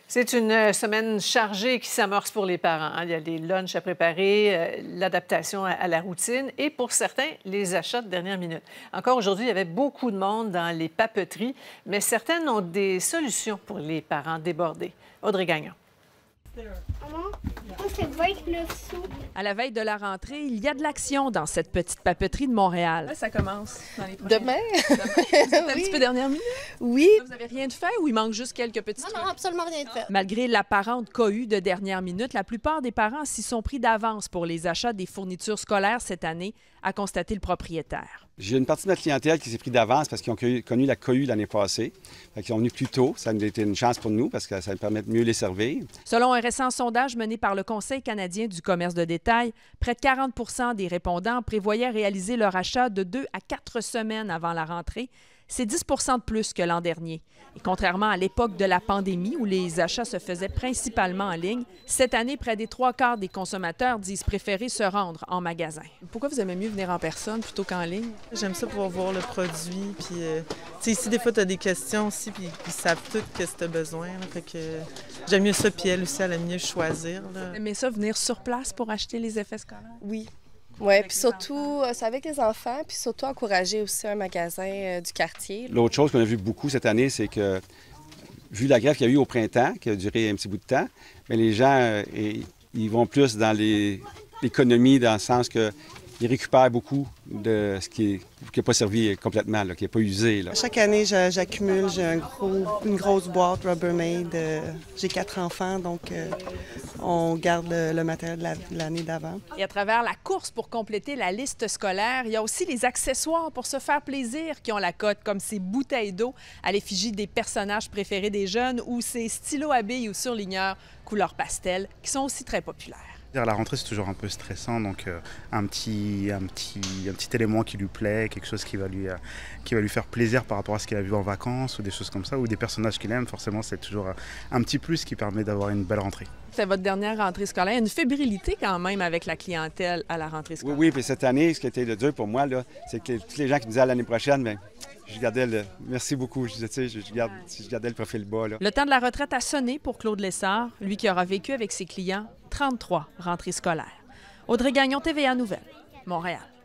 C'est une semaine chargée qui s'amorce pour les parents. Il y a les lunchs à préparer, l'adaptation à la routine et pour certains, les achats de dernière minute. Encore aujourd'hui, il y avait beaucoup de monde dans les papeteries, mais certaines ont des solutions pour les parents débordés. Audrey Gagnon. Maman, c'est 29 sous. À la veille de la rentrée, il y a de l'action dans cette petite papeterie de Montréal. Là, ça commence dans les prochains... Demain? C'est un petit peu dernière minute? Oui. Là, vous n'avez rien de fait ou il manque juste quelques petits trucs? Non, absolument rien de fait. Malgré l'apparente cohue de dernière minute, la plupart des parents s'y sont pris d'avance pour les achats des fournitures scolaires cette année, a constaté le propriétaire. J'ai une partie de notre clientèle qui s'est pris d'avance parce qu'ils ont connu la cohue l'année passée. Ils sont venus plus tôt. Ça a été une chance pour nous parce que ça nous permet de mieux les servir. Selon un récent sondage mené par le Conseil canadien du commerce de détail, près de 40 des répondants prévoyaient réaliser leur achat de 2 à 4 semaines avant la rentrée. C'est 10 de plus que l'an dernier. Et contrairement à l'époque de la pandémie où les achats se faisaient principalement en ligne, cette année, près des 3/4 des consommateurs disent préférer se rendre en magasin. Pourquoi vous aimez mieux venir en personne plutôt qu'en ligne? J'aime ça pouvoir voir le produit. Puis, ici, des fois, tu as des questions aussi, puis ils savent tout qu'est-ce que tu as besoin. Là, fait que j'aime mieux ça, puis elle aussi, elle aime mieux choisir. Là. Vous aimez ça, venir sur place pour acheter les effets scolaires? Oui. Oui, puis surtout, c'est avec les enfants, puis surtout encourager aussi un magasin du quartier. L'autre chose qu'on a vu beaucoup cette année, c'est que, vu la grève qu'il y a eu au printemps, qui a duré un petit bout de temps, mais les gens, ils vont plus dans l'économie, dans le sens qu'ils récupèrent beaucoup de ce qui n'a pas servi complètement, là, qui n'est pas usé. Là. Chaque année, j'accumule, j'ai une grosse boîte Rubbermaid. J'ai 4 enfants, donc on garde le matériel de l'année d'avant. Et à travers la course pour compléter la liste scolaire, il y a aussi les accessoires pour se faire plaisir qui ont la cote, comme ces bouteilles d'eau à l'effigie des personnages préférés des jeunes ou ces stylos à billes ou surligneurs couleur pastel qui sont aussi très populaires. La rentrée, c'est toujours un peu stressant, donc un petit élément qui lui plaît, quelque chose qui va lui faire plaisir par rapport à ce qu'il a vu en vacances ou des choses comme ça, ou des personnages qu'il aime, forcément, c'est toujours un petit plus qui permet d'avoir une belle rentrée. C'est votre dernière rentrée scolaire. Il y a une fébrilité quand même avec la clientèle à la rentrée scolaire. Oui, puis cette année, ce qui a été le dur pour moi, c'est que tous les gens qui me disaient à l'année prochaine, bien, je gardais le... Merci beaucoup. Je gardais le profil bas. Là. Le temps de la retraite a sonné pour Claude Lessard, lui qui aura vécu avec ses clients 33 rentrées scolaires. Audrey Gagnon, TVA Nouvelles, Montréal.